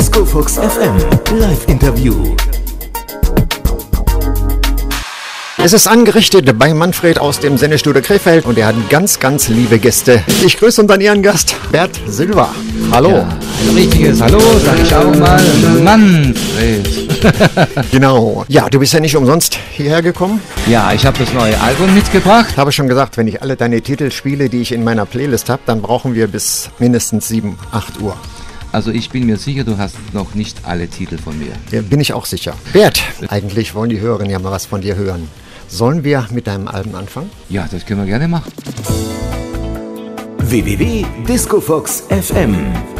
Disco Fox FM Live-Interview. Es ist angerichtet bei Manfred aus dem Sendestudio Krefeld und er hat ganz, ganz liebe Gäste. Ich grüße unseren Ehrengast Bert Silva. Hallo. Ja, ein richtiges Hallo, sag ich auch mal. Manfred. Genau. Ja, du bist ja nicht umsonst hierher gekommen. Ja, ich habe das neue Album mitgebracht. Ich habe schon gesagt, wenn ich alle deine Titel spiele, die ich in meiner Playlist habe, dann brauchen wir bis mindestens 7, 8 Uhr. Also ich bin mir sicher, du hast noch nicht alle Titel von mir. Ja, bin ich auch sicher. Bert, eigentlich wollen die Hörerinnen ja mal was von dir hören. Sollen wir mit deinem Album anfangen? Ja, das können wir gerne machen. www.discofox.fm.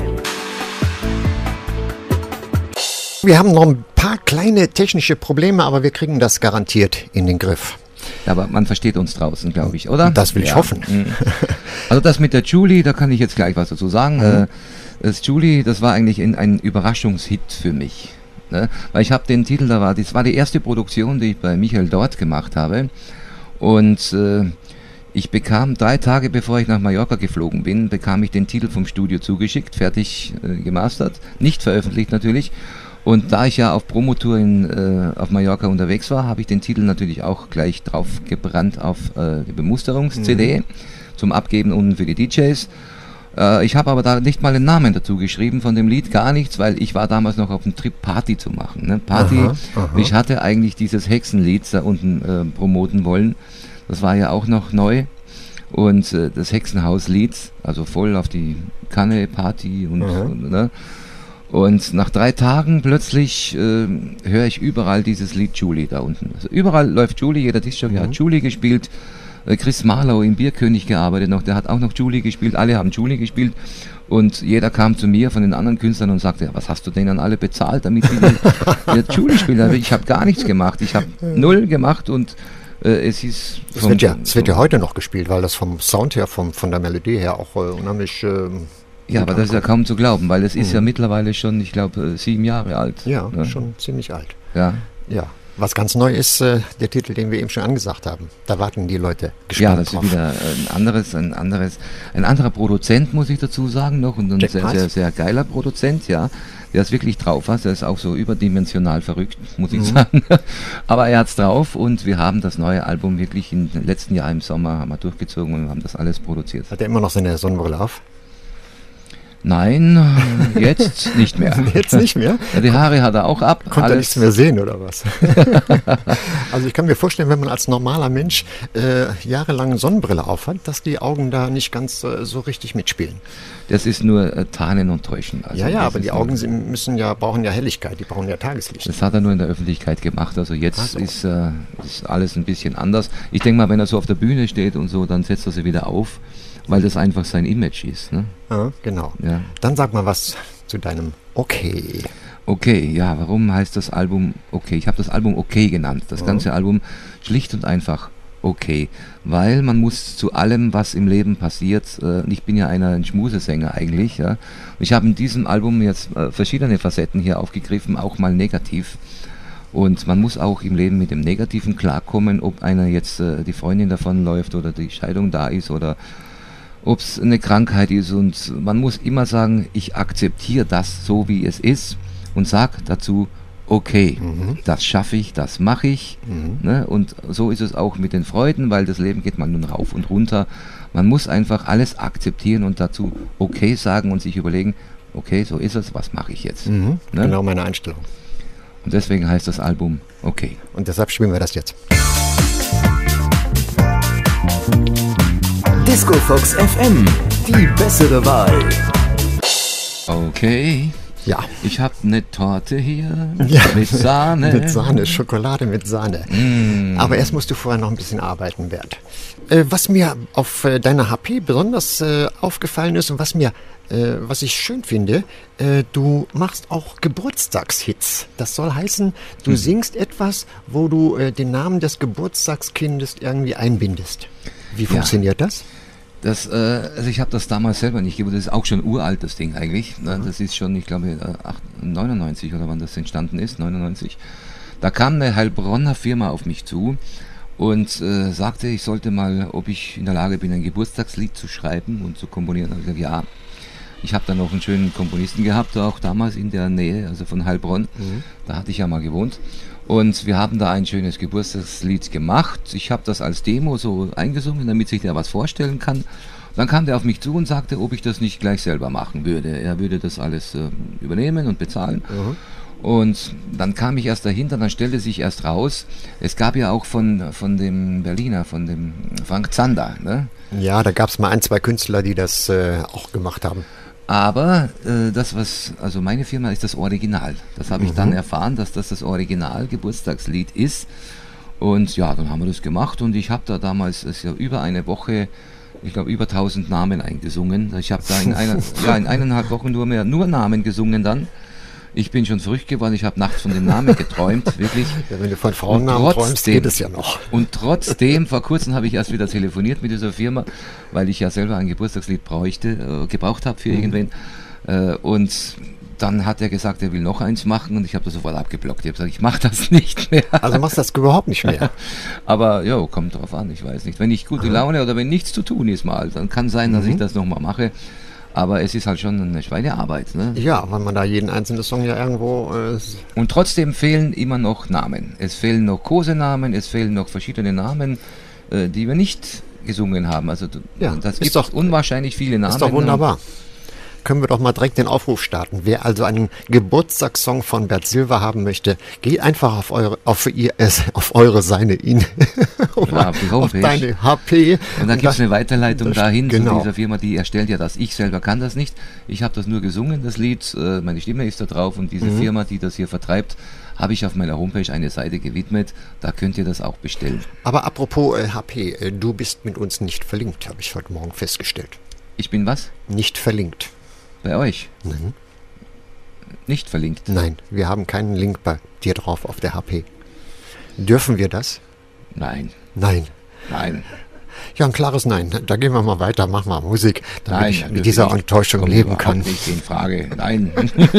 Wir haben noch ein paar kleine technische Probleme, aber wir kriegen das garantiert in den Griff. Aber man versteht uns draußen, glaube ich, oder? Das will ich hoffen. Also das mit der Julie, da kann ich jetzt gleich was dazu sagen. Das Julie, das war eigentlich ein Überraschungshit für mich. Ne? Weil ich habe den Titel, das war die erste Produktion, die ich bei Michael Dort gemacht habe. Und ich bekam 3 Tage bevor ich nach Mallorca geflogen bin, bekam ich den Titel vom Studio zugeschickt, fertig gemastert, nicht veröffentlicht natürlich. Und da ich ja auf Promotour auf Mallorca unterwegs war, habe ich den Titel natürlich auch gleich drauf gebrannt auf die Bemusterungs-CD zum Abgeben unten für die DJs. Ich habe aber da nicht mal den Namen dazu geschrieben von dem Lied, gar nichts, weil ich war damals noch auf dem Trip Party zu machen. Ne? Party, aha. Ich hatte eigentlich dieses Hexenlied da unten promoten wollen. Das war ja auch noch neu. Und das Hexenhauslied, also voll auf die Kanne, Party und ne? Und nach 3 Tagen plötzlich höre ich überall dieses Lied Julie da unten. Also überall läuft Julie, jeder Discjockey hat Julie gespielt. Chris Marlow im Bierkönig gearbeitet noch, der hat auch noch Julie gespielt, alle haben Julie gespielt und jeder kam zu mir von den anderen Künstlern und sagte, was hast du denen alle bezahlt, damit die Julie spielen? Also ich habe gar nichts gemacht, ich habe 0 gemacht und es ist... Es wird ja heute noch gespielt, weil das vom Sound her, von der Melodie her auch unheimlich... ja, aber das ist ja kaum zu glauben, weil es ist ja mittlerweile schon, ich glaube, 7 Jahre alt. Ja, schon ziemlich alt. Ja. Ja. Was ganz neu ist, der Titel, den wir eben schon angesagt haben. Da warten die Leute gespannt. Ja, das ist wieder ein anderer Produzent, muss ich dazu sagen noch. Und ein sehr, sehr geiler Produzent, ja. Der es wirklich drauf hat. Der ist auch so überdimensional verrückt, muss ich sagen. Aber er hat's drauf und wir haben das neue Album wirklich im letzten Jahr im Sommer haben wir durchgezogen und haben das alles produziert. Hat er immer noch seine Sonnenbrille auf? Nein, jetzt nicht mehr. Jetzt nicht mehr? Ja, die Haare hat er auch ab. Konnte er nichts mehr sehen, oder was? Also ich kann mir vorstellen, wenn man als normaler Mensch jahrelang Sonnenbrille aufhat, dass die Augen da nicht ganz so richtig mitspielen. Das ist nur Tarnen und Täuschen. Also ja, aber die Augen brauchen ja Helligkeit, die brauchen ja Tageslicht. Das hat er nur in der Öffentlichkeit gemacht. Also jetzt ist alles ein bisschen anders. Ich denke mal, wenn er so auf der Bühne steht und so, dann setzt er sie wieder auf. Weil das einfach sein Image ist. Ne? Ja, genau. Ja. Dann sag mal was zu deinem Okay. Okay, ja, warum heißt das Album Okay? Ich habe das Album Okay genannt. Das ganze Album schlicht und einfach okay. Weil man muss zu allem, was im Leben passiert, ich bin ja ein Schmusesänger eigentlich, ja. Und ich habe in diesem Album jetzt verschiedene Facetten hier aufgegriffen, auch mal negativ. Und man muss auch im Leben mit dem Negativen klarkommen, ob einer jetzt die Freundin davonläuft oder die Scheidung da ist oder ob es eine Krankheit ist, und man muss immer sagen, ich akzeptiere das so, wie es ist und sage dazu, okay, das schaffe ich, das mache ich. Ne? Und so ist es auch mit den Freuden, weil das Leben geht mal nun rauf und runter. Man muss einfach alles akzeptieren und dazu okay sagen und sich überlegen, okay, so ist es, was mache ich jetzt? Ne? Genau meine Einstellung. Und deswegen heißt das Album Okay. Und deshalb spielen wir das jetzt. Disco Fox FM, die bessere Wahl. Okay. Ja. Ich habe eine Torte hier mit Sahne. Mit Sahne, Schokolade mit Sahne. Aber erst musst du vorher noch ein bisschen arbeiten, Bert. Was mir auf deiner HP besonders aufgefallen ist und was ich schön finde, du machst auch Geburtstagshits. Das soll heißen, du singst etwas, wo du den Namen des Geburtstagskindes irgendwie einbindest. Wie funktioniert das? Also ich habe das damals selber nicht gewusst, das ist auch schon uralt, das Ding eigentlich. Das ist schon, ich glaube, 99 oder wann das entstanden ist, 99. Da kam eine Heilbronner Firma auf mich zu und sagte, ich sollte mal, ob ich in der Lage bin, ein Geburtstagslied zu schreiben und zu komponieren. Da habe ich gesagt, ja. Ich habe dann noch einen schönen Komponisten gehabt, auch damals in der Nähe, also von Heilbronn. Da hatte ich ja mal gewohnt. Und wir haben da ein schönes Geburtstagslied gemacht. Ich habe das als Demo so eingesungen, damit sich der was vorstellen kann. Dann kam der auf mich zu und sagte, ob ich das nicht gleich selber machen würde. Er würde das alles übernehmen und bezahlen. Und dann kam ich erst dahinter, dann stellte sich erst raus, es gab ja auch von dem Berliner, von dem Frank Zander, ne? Ja, da gab es mal 1, 2 Künstler, die das auch gemacht haben. Aber also meine Firma ist das Original. Das habe ich dann erfahren, dass das Original Geburtstagslied ist. Und ja, dann haben wir das gemacht und ich habe da damals, es ist ja über eine Woche, ich glaube über 1000 Namen eingesungen. Ich habe da in 1,5 Wochen nur Namen gesungen dann. Ich bin schon verrückt geworden, ich habe nachts von den Namen geträumt, wirklich. Ja, wenn du von Frauennamen träumst, geht es ja noch. Und trotzdem, vor kurzem habe ich erst wieder telefoniert mit dieser Firma, weil ich ja selber ein Geburtstagslied gebraucht habe für irgendwen. Und dann hat er gesagt, er will noch eins machen und ich habe das sofort abgeblockt. Ich habe gesagt, ich mache das nicht mehr. Also machst du das überhaupt nicht mehr? Aber ja, kommt drauf an, ich weiß nicht. Wenn ich gute Laune oder wenn nichts zu tun ist mal, dann kann sein, dass ich das nochmal mache. Aber es ist halt schon eine Schweinearbeit. Ne? Ja, weil man da jeden einzelnen Song ja irgendwo... Und trotzdem fehlen immer noch Namen. Es fehlen noch Kosenamen, es fehlen noch verschiedene Namen, die wir nicht gesungen haben. Also das gibt doch unwahrscheinlich viele Namen. Ist doch wunderbar. Können wir doch mal direkt den Aufruf starten. Wer also einen Geburtstagssong von Bert Silver haben möchte, geht einfach auf eure Seite auf die Homepage. Auf deine HP. Und dann gibt es eine Weiterleitung dahin genau. Zu dieser Firma, die erstellt ja das. Ich selber kann das nicht. Ich habe das nur gesungen, das Lied. Meine Stimme ist da drauf und diese Firma, die das hier vertreibt, habe ich auf meiner Homepage eine Seite gewidmet. Da könnt ihr das auch bestellen. Aber apropos HP, du bist mit uns nicht verlinkt, habe ich heute Morgen festgestellt. Ich bin was? Nicht verlinkt. Bei euch? Nicht verlinkt? Nein, wir haben keinen Link bei dir drauf auf der HP. Dürfen wir das? Nein. Nein. Nein. Ja, ein klares Nein. Da gehen wir mal weiter, mach mal Musik, damit Nein, ich mit dieser Enttäuschung leben kann. Nicht in Frage. Nein.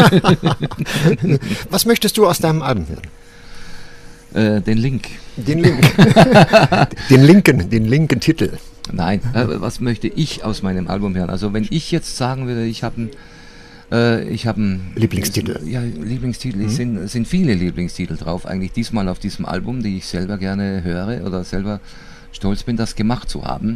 Was möchtest du aus deinem Album hören? Den Link. Den Link. den linken Titel. Nein, was möchte ich aus meinem Album hören? Also wenn ich jetzt sagen würde, ich habe einen Lieblingstitel. Ja, Lieblingstitel. Es sind viele Lieblingstitel drauf, eigentlich diesmal auf diesem Album, die ich selber gerne höre oder selber stolz bin, das gemacht zu haben.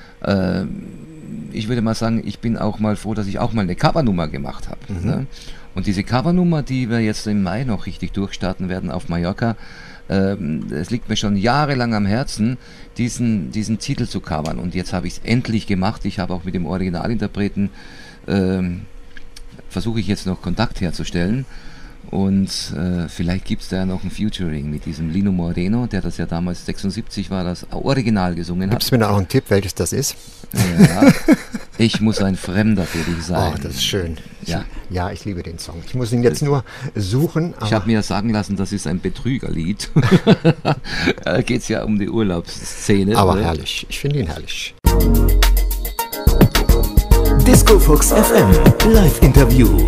Ich würde mal sagen, ich bin auch mal froh, dass ich auch mal eine Covernummer gemacht habe. Ne? Und diese Covernummer, die wir jetzt im Mai noch richtig durchstarten werden auf Mallorca, es liegt mir schon jahrelang am Herzen, diesen Titel zu covern. Und jetzt habe ich es endlich gemacht. Ich habe auch mit dem Originalinterpreten versuche ich jetzt noch Kontakt herzustellen. Und vielleicht gibt es da ja noch ein Featuring mit diesem Lino Moreno, der das ja damals 76 war, das Original gesungen hat. Gibst du mir da noch einen Tipp, welches das ist? Ja, ich muss ein Fremder für dich sein. Oh, das ist schön. Ja. Ich liebe den Song. Ich muss ihn jetzt nur suchen. Ich habe mir sagen lassen, das ist ein Betrügerlied. Da geht es ja um die Urlaubsszene. Aber oder? herrlich. Ich finde ihn herrlich. Disco Fox FM Live-Interview.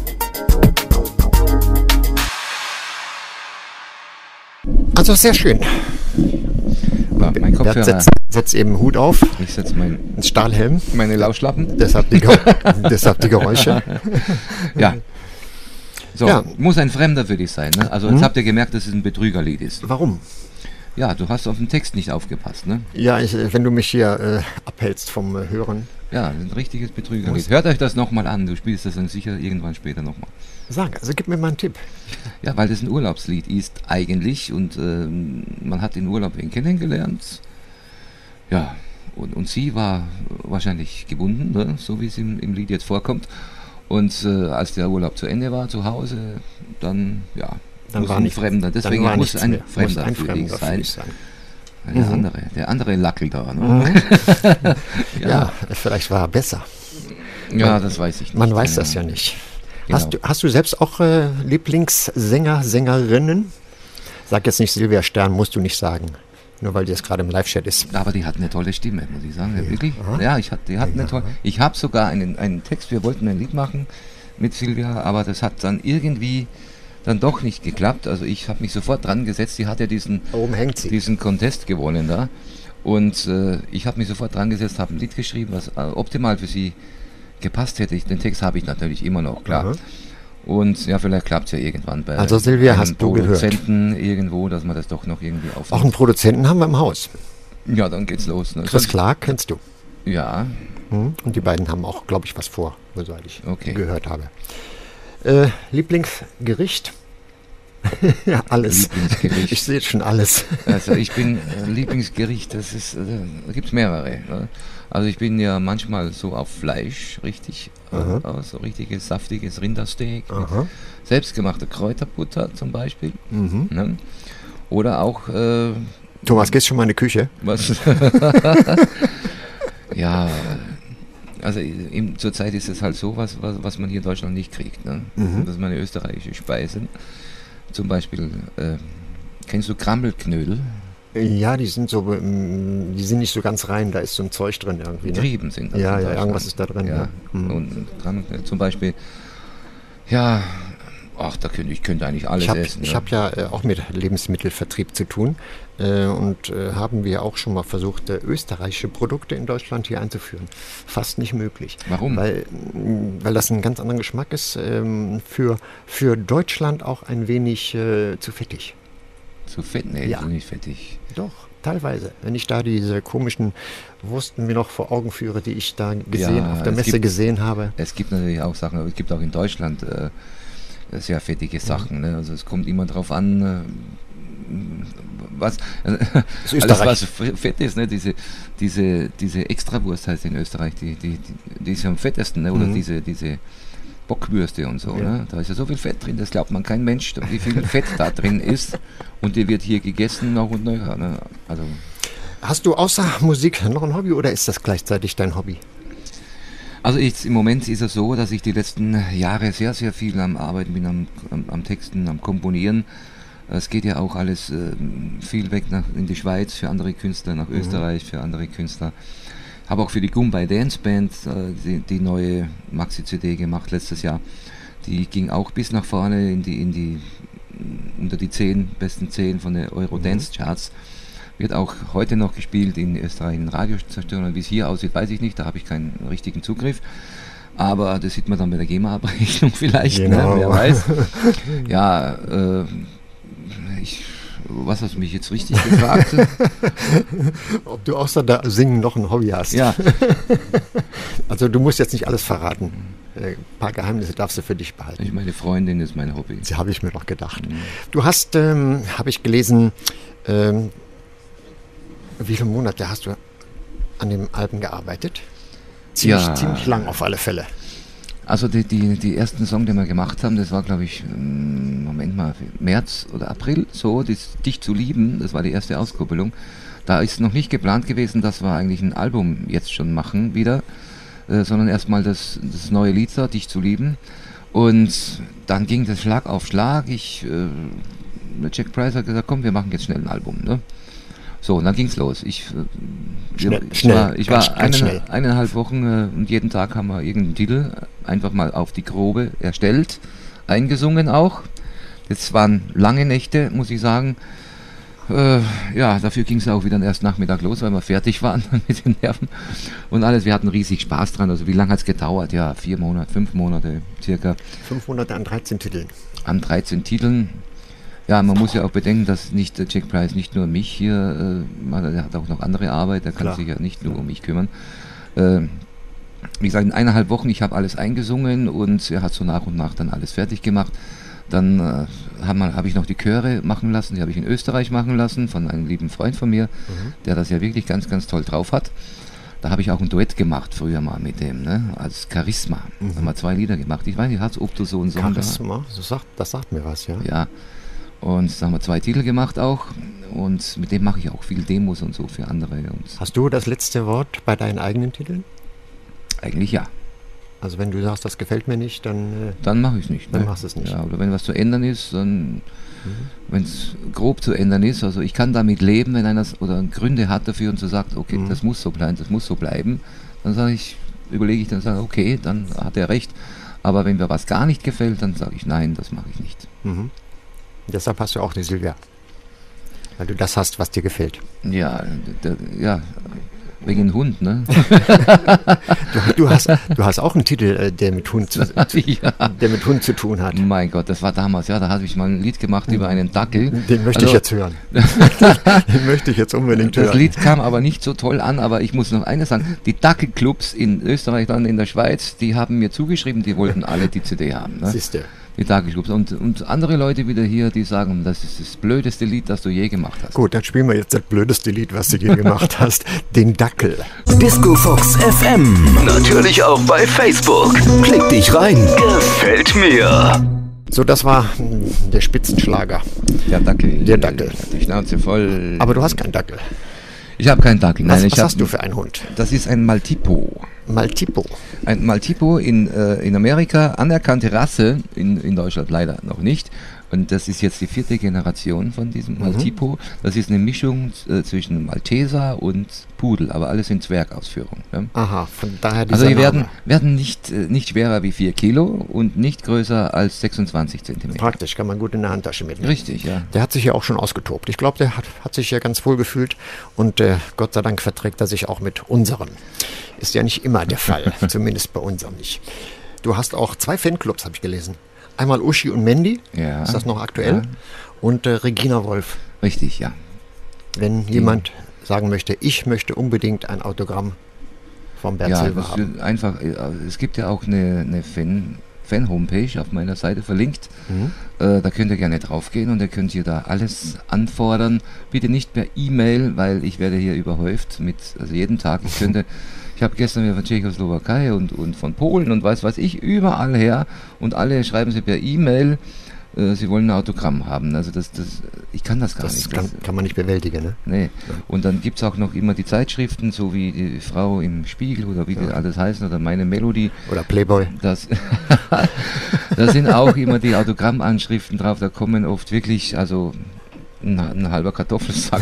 Also sehr schön. Mein Kopfhörer. Setz eben Hut auf. Ich setze einen Stahlhelm. Meine Lauschlappen. Deshalb die Geräusche. Ja. So, Ja. muss ein Fremder für dich sein. Ne? Also jetzt habt ihr gemerkt, dass es ein Betrügerlied ist. Warum? Ja, du hast auf den Text nicht aufgepasst. Ne? Ja, wenn du mich hier abhältst vom Hören. Ja, ein richtiges Betrügerlied. Hört euch das nochmal an. Du spielst das dann sicher irgendwann später nochmal. Gib mir mal einen Tipp. Ja, weil das ein Urlaubslied ist eigentlich und man hat den Urlaub kennengelernt. Ja, und sie war wahrscheinlich gebunden, ne? So wie es im Lied jetzt vorkommt. Und als der Urlaub zu Ende war zu Hause, dann muss ein Fremder. Deswegen muss ein Fremder für dich sein. Der andere Lackel da. Ne? Ja, vielleicht war er besser. Ja, das weiß ich nicht. Man weiß das ja nicht. Genau. Hast du selbst auch Lieblingssänger, Sängerinnen? Sag jetzt nicht Silvia Stern, musst du nicht sagen. Nur weil die jetzt gerade im Live-Chat ist. Aber die hat eine tolle Stimme, muss ich sagen. Ja, wirklich? Ja, die hat eine tolle. Ich habe sogar einen Text, wir wollten ein Lied machen mit Silvia, aber das hat dann irgendwie dann doch nicht geklappt. Also ich habe mich sofort dran gesetzt, die hat ja diesen Contest gewonnen da. Und ich habe mich sofort dran gesetzt, habe ein Lied geschrieben, was optimal für sie gepasst hätte. Den Text habe ich natürlich immer noch, klar. Aha. Und ja, vielleicht klappt es ja irgendwann bei Also Silvia, einem hast du gehört? Produzenten irgendwo, dass man das doch noch irgendwie Auch aufnimmt. einen Produzenten haben wir im Haus. Ja, dann geht's los. Ne? Chris Clark kennst du. Ja, Und die beiden haben auch, glaube ich, was vor, soweit ich Okay. gehört habe. Lieblingsgericht? Ja, alles. Lieblingsgericht. Ich sehe jetzt schon alles. also ich bin Lieblingsgericht, das ist, da gibt es mehrere. Ne? Also ich bin ja manchmal so auf Fleisch, richtig, so richtiges, saftiges Rindersteak, mit Aha. selbstgemachter Kräuterbutter zum Beispiel. Mhm. Ne? Oder auch, Thomas, gehst schon mal in die Küche? was... ja, also zurzeit ist es halt so, was man hier in Deutschland nicht kriegt. Ne? Das ist meine österreichische Speisen. Zum Beispiel, kennst du Krammelknödel? Ja, die sind die sind nicht so ganz rein, da ist so ein Zeug drin irgendwie. Ne? Getrieben sind. das Ja, in ja, Deutschland. irgendwas ist da drin. Ja, Ja. Mhm. und zum Beispiel, ja, ach, ich könnte eigentlich alles essen. Ich hab ja auch mit Lebensmittelvertrieb zu tun und haben wir auch schon mal versucht, österreichische Produkte in Deutschland hier einzuführen. Fast nicht möglich. Warum? Weil das einen ganz anderen Geschmack ist, für Deutschland auch ein wenig zu fettig. Zu fett? Nee, Ja. so nicht fettig. Doch, teilweise. Wenn ich da diese komischen Wursten mir noch vor Augen führe, die ich da auf der es Messe gibt- gesehen habe. Es gibt natürlich auch Sachen, aber es gibt auch in Deutschland sehr fettige Sachen. Ne? Also es kommt immer drauf an, was, alles Österreich. was fett ist, ne? diese Extrawurst heißt in Österreich, die ist ja am fettesten, ne? Oder diese Bockwürste und so, Ja. ne? Da ist ja so viel Fett drin, das glaubt man kein Mensch, wie viel Fett da drin ist, und die wird hier gegessen noch und nöcher, ne? Also Hast du außer Musik noch ein Hobby oder ist das gleichzeitig dein Hobby? Also im Moment ist es so, dass ich die letzten Jahre sehr, sehr viel am Arbeiten bin, am Texten, am Komponieren. Es geht ja auch alles viel weg in die Schweiz für andere Künstler, nach Österreich für andere Künstler. Habe auch für die Goombay Dance Band die neue Maxi-CD gemacht letztes Jahr. Die ging auch bis nach vorne unter die besten 10 von der Euro-Dance-Charts. Wird auch heute noch gespielt in Österreich in Radiostationen. Wie es hier aussieht, weiß ich nicht. Da habe ich keinen richtigen Zugriff. Aber das sieht man dann bei der GEMA-Abrechnung vielleicht. Genau. Ne? Wer weiß. Ja, was hast du mich jetzt richtig gefragt? Ob du außer da Singen noch ein Hobby hast? Ja, Also du musst jetzt nicht alles verraten. Ein paar Geheimnisse darfst du für dich behalten. meine Freundin ist mein Hobby. Das habe ich mir noch gedacht. Du hast, habe ich gelesen, wie viele Monate hast du an dem Album gearbeitet? Ziemlich lang auf alle Fälle. Also die ersten Song, die wir gemacht haben, das war, glaube ich, Moment mal, März oder April, so, Dich zu lieben, das war die erste Auskopplung. Da ist noch nicht geplant gewesen, dass wir eigentlich ein Album jetzt schon machen wieder, sondern erstmal das neue Lied da, Dich zu lieben. Und dann ging das Schlag auf Schlag. Jack Price hat gesagt, komm, wir machen jetzt schnell ein Album. Ne? So, und dann ging's los. Ich war Ganz schnell. 1,5 Wochen und jeden Tag haben wir irgendeinen Titel einfach mal auf die Grobe erstellt, eingesungen auch. Das waren lange Nächte, muss ich sagen. Ja, dafür ging es auch wieder erst Nachmittag los, weil wir fertig waren mit den Nerven und alles. Wir hatten riesig Spaß dran. Also wie lange hat es gedauert? Ja, 4 Monate, 5 Monate circa. 5 Monate an 13 Titeln. An 13 Titeln. Ja, man muss ja auch bedenken, dass nicht der Jack Price nicht nur mich hier, er hat auch noch andere Arbeit, er kann Klar. sich ja nicht nur um mich kümmern. Wie gesagt, in 1,5 Wochen, ich habe alles eingesungen und er hat so nach und nach dann alles fertig gemacht. Dann habe ich noch die Chöre machen lassen, die habe ich in Österreich machen lassen, von einem lieben Freund von mir, der das ja wirklich ganz, ganz toll drauf hat. Da habe ich auch ein Duett gemacht früher mal mit dem, ne? Als Charisma. Da haben wir 2 Lieder gemacht. Ich weiß nicht, ob du so einen Song da Charisma, das sagt mir was, ja. ja, und da haben wir 2 Titel gemacht auch und mit dem mache ich auch viel Demos und so für andere und Hast du das letzte Wort bei deinen eigenen Titeln? eigentlich ja. Also wenn du sagst, das gefällt mir nicht, dann Dann mache ich es nicht. Dann machst du es nicht. Ja, oder wenn was zu ändern ist, dann, wenn es grob zu ändern ist, also ich kann damit leben, wenn einer oder Gründe hat dafür und so sagt, okay, das muss so bleiben, dann überlege ich, dann sage okay, dann hat er recht. Aber wenn mir was gar nicht gefällt, dann sage ich, nein, das mache ich nicht. deshalb hast du auch die Silvia. Weil du das hast, was dir gefällt. Ja, Wegen dem Hund, ne? Du hast auch einen Titel, der mit Hund zu tun hat. Mein Gott, das war damals, ja, da habe ich mal ein Lied gemacht über einen Dackel. Den möchte ich jetzt hören. Den möchte ich jetzt unbedingt hören. Das Lied kam aber nicht so toll an, aber ich muss noch eines sagen, die Dackelclubs in Österreich, dann in der Schweiz, die haben mir zugeschrieben, die wollten alle die CD haben. Ne? Siehste. Die Dackelclubs. Und andere Leute wieder hier, die sagen, das ist das blödeste Lied, das du je gemacht hast. Gut, dann spielen wir jetzt das blödeste Lied, was du je gemacht hast, den Dackel. Disco Fox FM. Natürlich auch bei Facebook. Klick dich rein. Gefällt mir. So, das war der Spitzenschlager. Der Dackel. Der Dackel. Die Schnauze voll. Aber du hast keinen Dackel. Ich habe keinen Dackel. Nein, Was hast du für einen Hund? Das ist ein Maltipo. Maltipo. Ein Maltipo in Amerika, anerkannte Rasse, in Deutschland leider noch nicht. Und das ist jetzt die 4. Generation von diesem Maltipo. Das ist eine Mischung zwischen Malteser und Pudel, aber alles in Zwergausführung. Ja? Aha, von daher dieser Also die Name. werden nicht schwerer wie 4 Kilo und nicht größer als 26 Zentimeter. Praktisch, kann man gut in der Handtasche mitnehmen. Richtig, ja. Der hat sich ja auch schon ausgetobt. Ich glaube, der hat sich ja ganz wohl gefühlt und Gott sei Dank verträgt er sich auch mit unserem. Ist ja nicht immer der Fall, zumindest bei unserem nicht. Du hast auch 2 Fanclubs, habe ich gelesen. Einmal Uschi und Mandy, Ja. ist das noch aktuell? Ja. Und Regina Wolf. Richtig, ja. Wenn jemand sagen möchte, ich möchte unbedingt ein Autogramm vom Bert Ja, Silver das haben. wird einfach, es gibt ja auch eine Fan-Homepage auf meiner Seite verlinkt. Da könnt ihr gerne draufgehen und ihr könnt hier da alles anfordern. Bitte nicht per E-Mail, weil ich werde hier überhäuft also jeden Tag. Ich habe gestern wieder von Tschechoslowakei und von Polen und weiß ich, überall her und alle schreiben sie per E-Mail, sie wollen ein Autogramm haben. Also ich kann das gar Das nicht. kann man nicht bewältigen, ne? Nee. Und dann gibt es auch noch immer die Zeitschriften, so wie die Frau im Spiegel oder wie die alles heißen oder meine Melodie. Oder Playboy. Da sind auch immer die Autogrammanschriften drauf, da kommen oft wirklich, also ein halber Kartoffelsack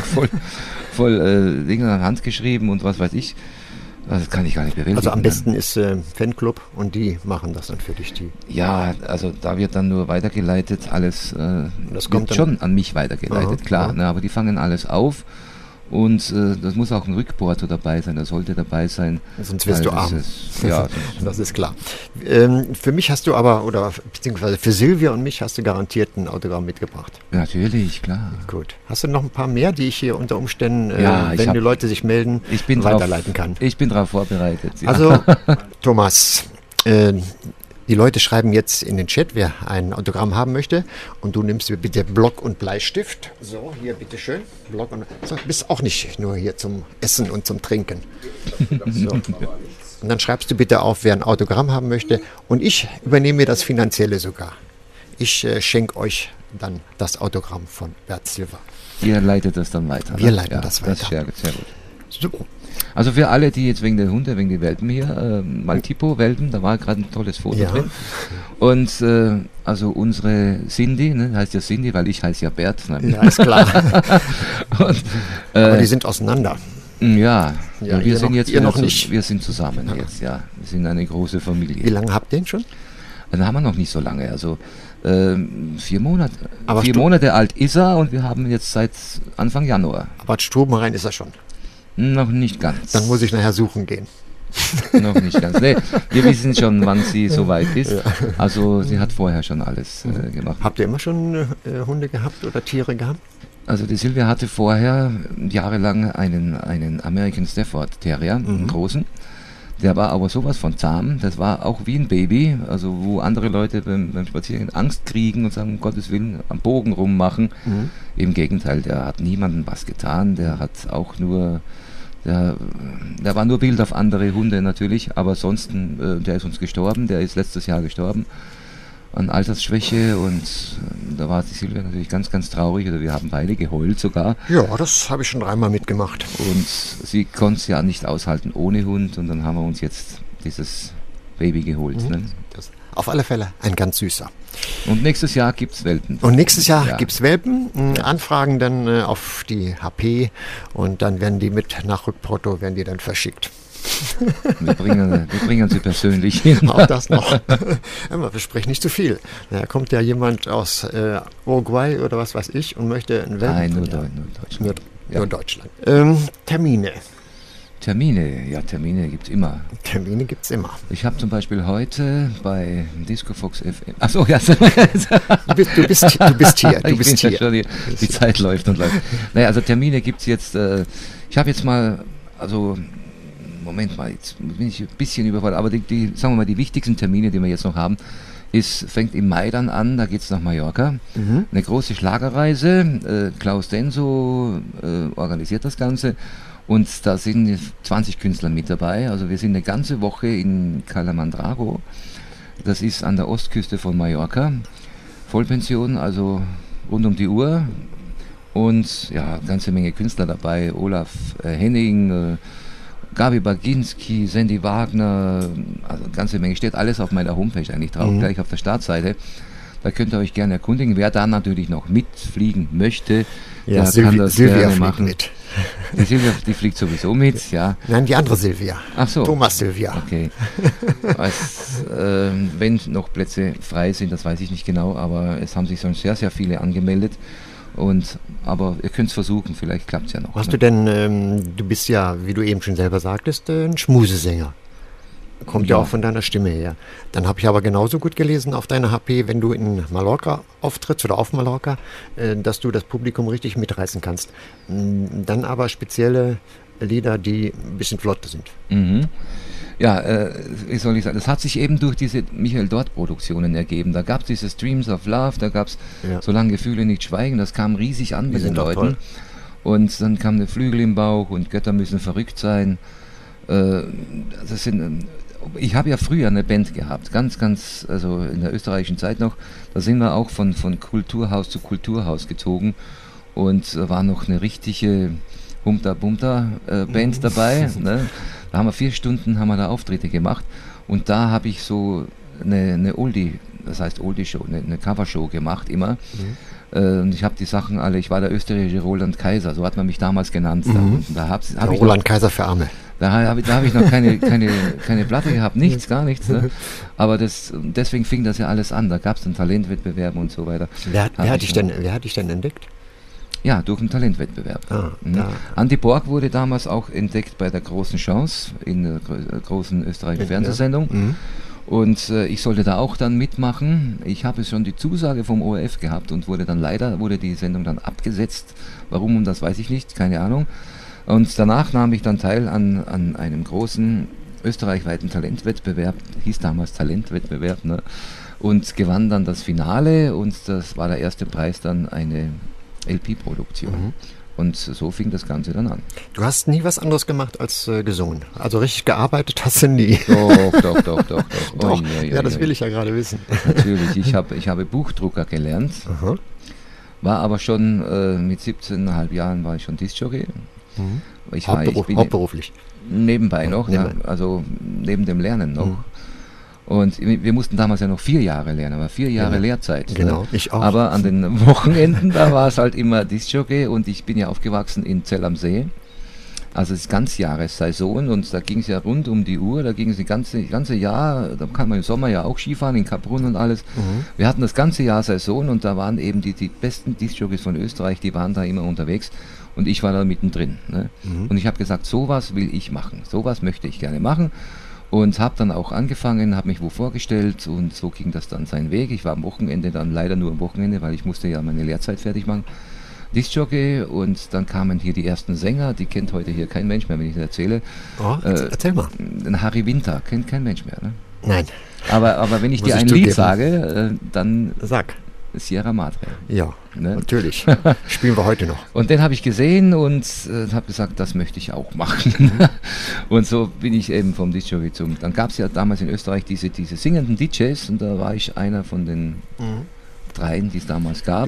voll Dinge handgeschrieben und was weiß ich. Das kann ich gar nicht bewältigen. Also am besten ist Fanclub und die machen das dann für dich. Ja, also da wird dann nur weitergeleitet, alles das kommt wird schon an mich weitergeleitet, Aha, klar. aha. Ne, aber die fangen alles auf und das muss auch ein Rückporto dabei sein, das sollte dabei sein. Sonst wirst du weil das arm. ist- Ja, Das ist klar. Für mich hast du aber, oder beziehungsweise für Silvia und mich hast du garantiert ein Autogramm mitgebracht. natürlich, klar. Gut. Hast du noch ein paar mehr, die ich hier unter Umständen, Ja, wenn die Leute sich melden, Ich bin weiterleiten kann? Ich bin darauf vorbereitet. Ja. Also, Thomas, die Leute schreiben jetzt in den Chat, wer ein Autogramm haben möchte. Und du nimmst mir bitte Block und Bleistift. So, hier bitteschön. Block und so, bist auch nicht nur hier zum Essen und zum Trinken. So. Und dann schreibst du bitte auf, wer ein Autogramm haben möchte. Und ich übernehme das Finanzielle sogar. Ich schenke euch dann das Autogramm von Bert Silver. Ihr leitet das dann weiter. Wir ne? leiten das Das ist weiter. sehr gut. Super. Also für alle, die jetzt wegen der Hunde, wegen der Welpen hier, Maltipo-Welpen, da war gerade ein tolles Foto Ja. drin. Und also unsere Cindy, ne, heißt ja Cindy, weil ich heiße ja Bert. Ne? Ja, ist klar. Und, Aber die sind auseinander. Ja, Ja, wir ihr sind noch- jetzt ihr wieder noch nicht. Wir sind zusammen jetzt, ja. Wir sind eine große Wie Familie. lange habt ihr den schon? Dann haben wir noch nicht so lange, also 4 Monate. Aber 4 Monate alt ist er und wir haben jetzt seit Anfang Januar. Aber Stubenrein ist er schon. Noch nicht ganz. Dann muss ich nachher suchen gehen. Noch nicht ganz. Nee, wir wissen schon, wann sie soweit ist. Also sie hat vorher schon alles gemacht. Habt ihr immer schon Hunde gehabt oder Tiere gehabt? Also die Silvia hatte vorher jahrelang einen American Stafford Terrier, einen großen. Der war aber sowas von zahm, das war auch wie ein Baby, also wo andere Leute beim Spaziergehen Angst kriegen und sagen, um Gottes Willen, am Bogen rummachen. Im Gegenteil, der hat niemandem was getan, der hat auch nur, der war nur wild auf andere Hunde natürlich, aber ansonsten, der ist uns gestorben, der ist letztes Jahr gestorben an Altersschwäche und da war die Silvia natürlich ganz, ganz traurig, oder wir haben beide geheult sogar. Ja, das habe ich schon 3-mal mitgemacht. Und sie konnte es ja nicht aushalten ohne Hund und dann haben wir uns jetzt dieses Baby geholt. Ne? Das, auf alle Fälle ein ganz süßer. Und nächstes Jahr gibt es Welpen. Und nächstes Jahr Ja. gibt es Welpen, Anfragen dann auf die HP und dann werden die mit Nachrückporto werden die dann verschickt. Wir bringen sie persönlich hin. Auch das noch. Wir sprechen nicht zu viel. Da kommt ja jemand aus Uruguay oder was weiß ich und möchte einen Welpen. Nein, nur Ja. Deutschland. Nur Ja. Deutschland. Termine. Termine gibt's immer. Termine gibt's immer. Ich habe zum Beispiel heute bei Disco Fox FM. Achso, ja. Du bist hier. Ja schon, die Zeit läuft und läuft. Naja, also Termine gibt's jetzt. Ich habe jetzt mal, also Moment mal, jetzt bin ich ein bisschen überfordert, aber sagen wir mal, die wichtigsten Termine, die wir jetzt noch haben, fängt im Mai dann an, da geht es nach Mallorca. Eine große Schlagerreise. Klaus Denso organisiert das Ganze. Und da sind 20 Künstler mit dabei. Also wir sind eine ganze Woche in Calamandrago. Das ist an der Ostküste von Mallorca. Vollpension, also rund um die Uhr. Und ja, eine ganze Menge Künstler dabei. Olaf Henning, Gabi Baginski, Sandy Wagner, also eine ganze Menge. Steht alles auf meiner Homepage eigentlich drauf, gleich auf der Startseite. Da könnt ihr euch gerne erkundigen. Wer da natürlich noch mitfliegen möchte, ja, der kann das Silvia gerne machen. Mit. Die Silvia, die fliegt sowieso mit, ja. Nein, die andere Silvia. Ach so. Thomas Silvia. Okay. Wenn noch Plätze frei sind, das weiß ich nicht genau, aber es haben sich schon sehr, sehr viele angemeldet. Aber ihr könnt es versuchen, vielleicht klappt es ja noch. Hast du denn, du bist ja, wie du eben schon selber sagtest, ein Schmusesänger. Kommt ja auch von deiner Stimme her. Dann habe ich aber genauso gut gelesen auf deiner HP, wenn du in Mallorca auftrittst oder auf Mallorca, dass du das Publikum richtig mitreißen kannst. Dann aber spezielle Lieder, die ein bisschen flotter sind. Mhm. Ja, wie soll ich sagen, das hat sich eben durch diese Michael Dort-Produktionen ergeben. Da gab es diese Streams of Love, da gab es Solange Gefühle nicht schweigen, das kam riesig an bei den Leuten. Toll. Und dann kam der Flügel im Bauch und Götter müssen verrückt sein. Ich habe ja früher eine Band gehabt, also in der österreichischen Zeit noch, da sind wir auch von Kulturhaus zu Kulturhaus gezogen und da war noch eine richtige Humta-Bumta-Band dabei, ne? Da haben wir 4 Stunden da Auftritte gemacht und da habe ich so eine Oldie, das heißt Oldie-Show, eine Covershow gemacht immer. Und ich habe die Sachen alle, ich war der österreichische Roland Kaiser, so hat man mich damals genannt. Roland Kaiser für Arme. Da habe ich noch keine Platte gehabt, gar nichts. Ne? Aber deswegen fing das ja alles an. Da gab es dann Talentwettbewerbe und so weiter. Wer hat dich denn entdeckt? Ja, durch einen Talentwettbewerb. Andi Borg wurde damals auch entdeckt bei der Großen Chance in der großen österreichischen Fernsehsendung. Und ich sollte da auch dann mitmachen. Ich habe schon die Zusage vom ORF gehabt und wurde die Sendung dann abgesetzt. Warum, und das weiß ich nicht, keine Ahnung. Und danach nahm ich dann teil an einem großen österreichweiten Talentwettbewerb, hieß damals Talentwettbewerb, ne? Und gewann dann das Finale und das war der erste Preis dann eine LP-Produktion. Und so fing das Ganze dann an. Du hast nie was anderes gemacht als gesungen? Also richtig gearbeitet hast du nie? Doch. Doch. Ja, das will ich ja gerade wissen. Natürlich, ich habe Buchdrucker gelernt, war aber schon mit 17,5 Jahren war ich schon Diskjockey. Hauptberuflich? Nebenbei noch, also neben dem Lernen noch. Und wir mussten damals ja noch 4 Jahre lernen, aber 4 Jahre Lehrzeit. Genau, ne? ich auch. Aber an den Wochenenden, da war es halt immer Diskjockey und ich bin ja aufgewachsen in Zell am See. Also es ist Ganzjahressaison und da ging es ja rund um die Uhr, da ging es das ganze Jahr, da kann man im Sommer ja auch Skifahren in Kaprun und alles. Wir hatten das ganze Jahr Saison und da waren eben die besten Diskjockeys von Österreich, die waren da immer unterwegs und ich war da mittendrin. Ne? Und ich habe gesagt, sowas will ich machen, sowas möchte ich gerne machen. Und habe dann auch angefangen, habe mich wo vorgestellt und so ging das dann seinen Weg. Ich war am Wochenende dann leider nur am Wochenende, weil ich musste ja meine Lehrzeit fertig machen. Diskjockey und dann kamen hier die ersten Sänger, die kennt heute hier kein Mensch mehr, wenn ich das erzähle. Erzähl mal. Harry Winter kennt kein Mensch mehr, ne? Nein. Aber wenn ich dir ein Lied sage, dann sag. Sierra Madre. Ja, ne? Natürlich. Spielen wir heute noch. Und den habe ich gesehen und habe gesagt, das möchte ich auch machen. Und so bin ich eben vom Diskjockey zum... Dann gab es ja damals in Österreich diese singenden DJs und da war ich einer von den 3, die es damals gab.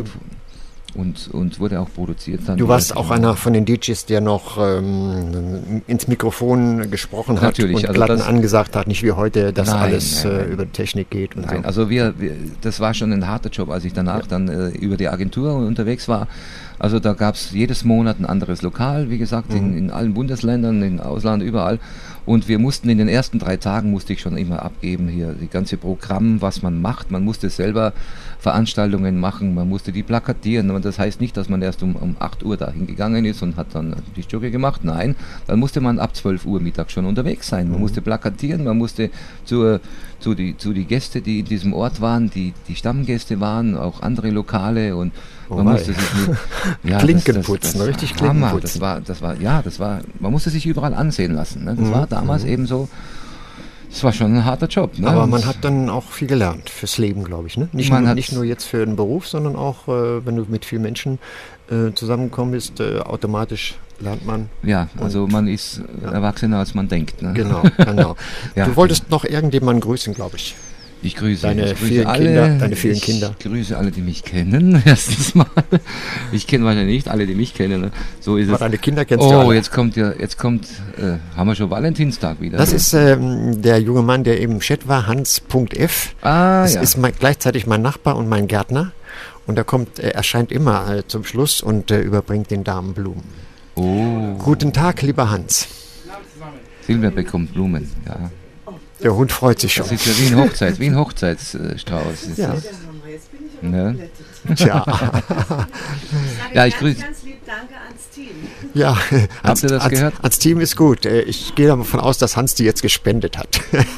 Und wurde auch produziert. Dann du warst auch einer von den DJs, der noch ins Mikrofon gesprochen hat und also Platten angesagt hat, nicht wie heute, dass alles über Technik geht. Und so. Also das war schon ein harter Job, als ich danach dann über die Agentur unterwegs war. Also da gab es jedes Monat ein anderes Lokal, wie gesagt, in allen Bundesländern, im Ausland, überall. Und wir mussten in den ersten 3 Tagen, musste ich schon immer abgeben hier, die ganze Programm, was man macht. Man musste selber Veranstaltungen machen, man musste die plakatieren. Und das heißt nicht, dass man erst um 8 Uhr dahin gegangen ist und hat dann die Stücke gemacht. Nein, dann musste man ab 12 Uhr Mittag schon unterwegs sein. Man musste plakatieren, man musste zu die Gäste, die in diesem Ort waren, die Stammgäste waren, auch andere Lokale und man musste sich mit Klinken putzen, richtig Klinken putzen. Das war, man musste sich überall ansehen lassen. Ne? Das war damals eben so, das war schon ein harter Job. Ne? Aber man hat dann auch viel gelernt fürs Leben, glaube ich. Ne? Nicht nur jetzt für den Beruf, sondern auch, wenn du mit vielen Menschen zusammengekommen bist, automatisch lernt man. Ja, also man ist erwachsener, als man denkt. Ne? Genau. Du wolltest noch irgendjemanden grüßen, glaube ich. Ich grüße deine vielen Kinder. Ich grüße alle, die mich kennen. Erstens mal. Ich kenne wahrscheinlich nicht alle, die mich kennen. Ne? So ist aber es. Deine Kinder kennst du alle. Oh, jetzt kommt, haben wir schon Valentinstag wieder. Das ist der junge Mann, der eben im Chat war, Hans.f. Das ist gleichzeitig mein Nachbar und mein Gärtner. Und er erscheint immer zum Schluss und überbringt den Damen Blumen. Oh. Guten Tag, lieber Hans. Silvia bekommt Blumen, ja. Der Hund freut sich schon. Das ist ja wie ein Hochzeitsstrauß. Ja. Ne? Tja. Ja, ich grüße. Ganz lieb danke ans Team. Ja, Habt ihr das gehört? Ans Team ist gut. Ich gehe davon aus, dass Hans die jetzt gespendet hat.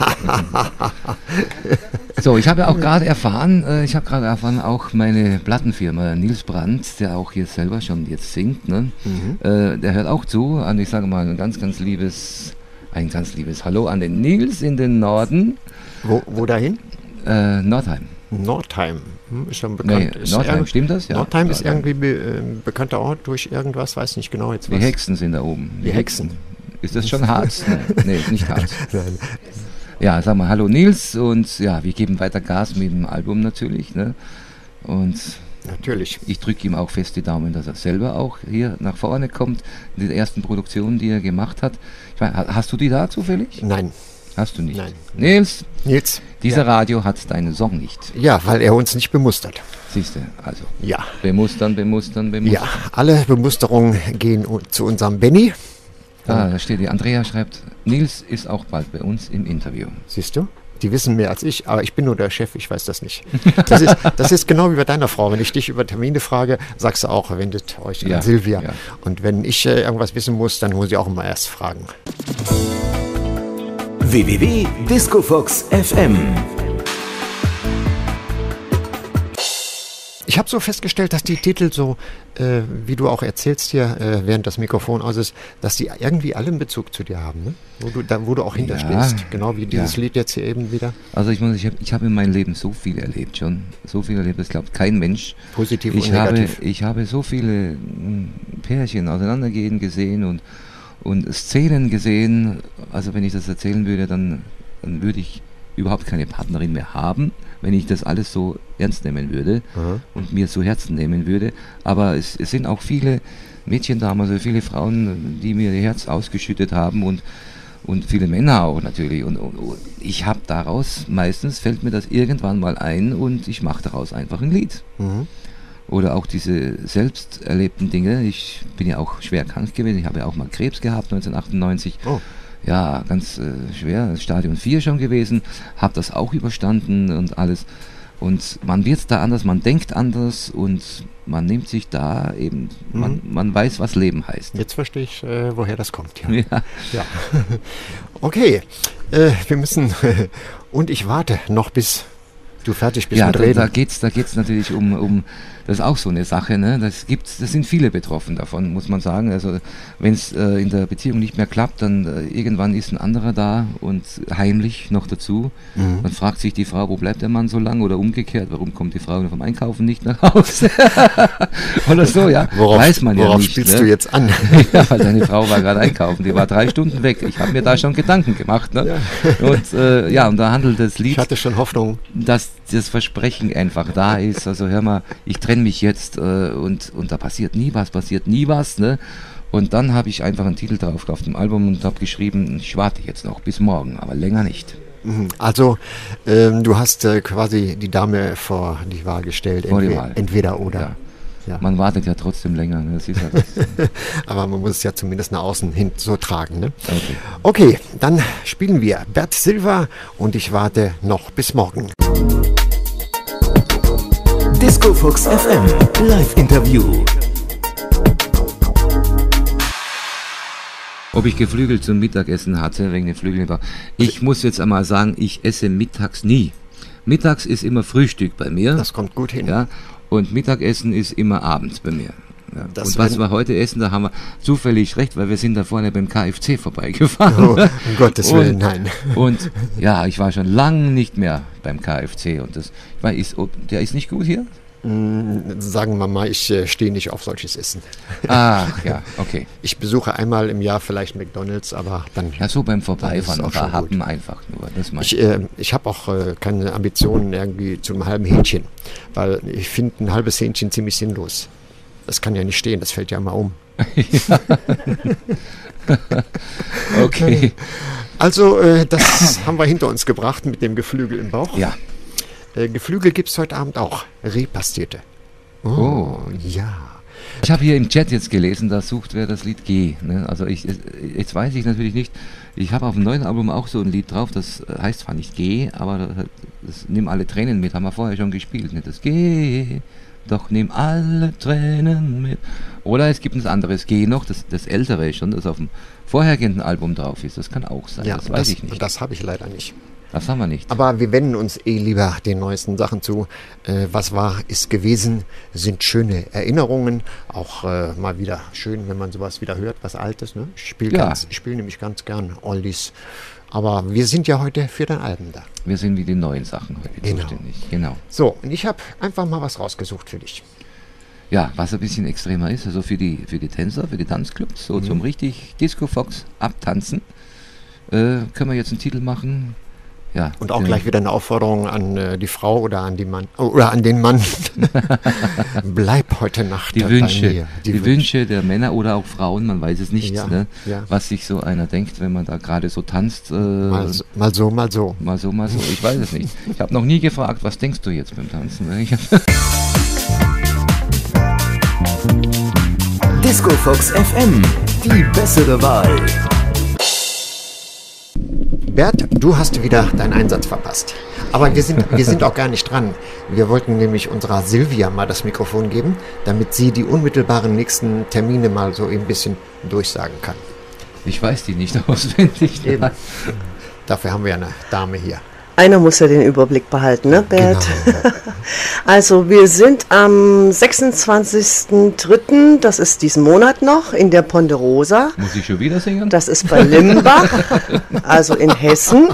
So, ich habe ja auch gerade erfahren, auch meine Plattenfirma Nils Brandt, der auch hier selber schon jetzt singt, ne? Der hört auch zu. Und ich sage mal ein ganz liebes Hallo an den Nils in den Norden. Wo dahin? Nordheim. Nordheim. Ist schon bekannt. Nee, Nordheim, stimmt das? Ja. Nordheim ist irgendwie ein bekannter Ort durch irgendwas, weiß nicht genau jetzt was. Die Hexen sind da oben. Die Hexen. Ist das schon Harz? Nee, nicht Harz. Nein. Ja, sag mal, hallo Nils und ja, wir geben weiter Gas mit dem Album natürlich, ne? Und natürlich. Ich drücke ihm auch fest die Daumen, dass er selber auch hier nach vorne kommt, in den ersten Produktionen, die er gemacht hat. Ich meine, hast du die da zufällig? Nein. Hast du nicht? Nein. Nils, dieser ja. Radio hat deinen Song nicht. Ja, weil er uns nicht bemustert. Siehst du, also. Ja. Bemustern. Ja, alle Bemusterungen gehen zu unserem Benny. Da steht die Andrea schreibt, Nils ist auch bald bei uns im Interview. Siehst du? Die wissen mehr als ich, aber ich bin nur der Chef, ich weiß das nicht. Das ist genau wie bei deiner Frau. Wenn ich dich über Termine frage, sagst du auch, wendet euch an Silvia. Ja. Und wenn ich irgendwas wissen muss, dann muss ich auch immer erst fragen. www.discofox.fm. Ich habe so festgestellt, dass die Titel so, wie du auch erzählst hier, während das Mikrofon aus ist, dass die irgendwie alle einen Bezug zu dir haben, ne? Wo du auch hinterstehst. Genau wie dieses Lied jetzt hier eben wieder. Also ich habe in meinem Leben so viel erlebt schon. So viel erlebt, das glaubt kein Mensch. Positiv und negativ. Ich habe so viele Pärchen auseinandergehen gesehen und Szenen gesehen. Also wenn ich das erzählen würde, dann würde ich überhaupt keine Partnerin mehr haben, wenn ich das alles so ernst nehmen würde und mir zu Herzen nehmen würde. Aber es sind auch viele Mädchen damals, also viele Frauen, die mir ihr Herz ausgeschüttet haben und viele Männer auch natürlich. Und ich habe daraus, meistens fällt mir das irgendwann mal ein und ich mache daraus einfach ein Lied. Oder auch diese selbst erlebten Dinge. Ich bin ja auch schwer krank gewesen, ich habe ja auch mal Krebs gehabt 1998. Oh. Ja, ganz schwer, Stadium 4 schon gewesen, habe das auch überstanden und alles. Und man wird da anders, man denkt anders und man nimmt sich da eben, man weiß, was Leben heißt. Jetzt verstehe ich, woher das kommt. Ja. Okay, wir müssen, und ich warte noch bis du fertig bist mit Reden. Da geht's natürlich um das ist auch so eine Sache, ne? Das sind viele betroffen davon, muss man sagen. Also wenn es in der Beziehung nicht mehr klappt, dann irgendwann ist ein anderer da und heimlich noch dazu. Dann fragt sich die Frau, wo bleibt der Mann so lang? Oder umgekehrt, warum kommt die Frau vom Einkaufen nicht nach Hause? Oder so, ja. Weiß man ja nicht. Worauf spielst du jetzt an? Ja, weil deine Frau war gerade einkaufen, die war 3 Stunden weg. Ich habe mir da schon Gedanken gemacht. Ne? Ja. Und da handelt das Lied. Ich hatte schon Hoffnung. Dass das Versprechen einfach da ist. Also hör mal, ich trenne mich jetzt und da passiert nie was, ne? Und dann habe ich einfach einen Titel drauf auf dem Album und habe geschrieben, ich warte jetzt noch bis morgen, aber länger nicht. Also du hast quasi die Dame vor die Wahl gestellt, entweder oder. Ja. Man wartet ja trotzdem länger. Ne? Das ist ja das. Aber man muss es ja zumindest nach außen hin so tragen. Ne? Okay. Okay, dann spielen wir Bert Silva und ich warte noch bis morgen. Disco Fox FM Live-Interview. Ob ich Geflügel zum Mittagessen hatte, wegen den Flügeln. Ich muss jetzt einmal sagen, ich esse mittags nie. Mittags ist immer Frühstück bei mir. Das kommt gut hin. Ja, und Mittagessen ist immer abends bei mir. Ja. Und was wir heute essen, da haben wir zufällig recht, weil wir sind da vorne beim KFC vorbeigefahren. Oh, um Gottes Willen, nein. Und ja, ich war schon lange nicht mehr beim KFC und der ist nicht gut hier? Sagen wir mal, ich stehe nicht auf solches Essen. Ach ja, okay. Ich besuche einmal im Jahr vielleicht McDonald's, aber dann... Ja, so beim Vorbeifahren, auch schon Happen einfach nur. Das ich habe auch keine Ambitionen irgendwie zu einem halben Hähnchen, weil ich finde ein halbes Hähnchen ziemlich sinnlos. Das kann ja nicht stehen, das fällt ja mal um. Okay. Also, das haben wir hinter uns gebracht mit dem Geflügel im Bauch. Ja. Geflügel gibt es heute Abend auch. Repastierte. Oh, ja. Ich habe hier im Chat jetzt gelesen, da sucht wer das Lied G. Ne? Also jetzt weiß ich natürlich nicht, ich habe auf dem neuen Album auch so ein Lied drauf, das heißt zwar nicht G, aber das Nimm alle Tränen mit, haben wir vorher schon gespielt. Ne? Das G, doch nimm alle Tränen mit. Oder es gibt ein anderes G noch, das ältere schon, das auf dem vorhergehenden Album drauf ist. Das kann auch sein, Ja, das weiß ich nicht. Das habe ich leider nicht. Das haben wir nicht. Aber wir wenden uns lieber den neuesten Sachen zu. Was war, ist gewesen, sind schöne Erinnerungen. Auch mal wieder schön, wenn man sowas wieder hört, was Altes. Ne? Ich spiele nämlich ganz gern Oldies. Aber wir sind ja heute für dein Album da. Wir sind wie die neuen Sachen heute zuständig. Genau. So, und ich habe einfach mal was rausgesucht für dich. Ja, was ein bisschen extremer ist, also für die Tänzer, für die Tanzclubs, so zum richtig Disco Fox abtanzen, können wir jetzt einen Titel machen. Ja, und auch gleich wieder eine Aufforderung an die Frau oder an den Mann. Bleib heute Nacht die bei Wünsche, mir. Die Wünsche der Männer oder auch Frauen, man weiß es nicht, Ja, ne? ja. Was sich so einer denkt, wenn man da gerade so tanzt. Mal so. Mal so, ich weiß es nicht. Ich habe noch nie gefragt, was denkst du jetzt beim Tanzen? Disco Fox FM, die bessere Wahl. Bert, du hast wieder deinen Einsatz verpasst. Aber wir sind auch gar nicht dran. Wir wollten nämlich unserer Silvia mal das Mikrofon geben, damit sie die unmittelbaren nächsten Termine mal so ein bisschen durchsagen kann. Ich weiß die nicht auswendig. Eben. Dafür haben wir ja eine Dame hier. Einer muss ja den Überblick behalten, ne, Bert? Genau. Also wir sind am 26.03., das ist diesen Monat noch, in der Ponderosa. Muss ich schon wieder singen? Das ist bei Limbach, also in Hessen.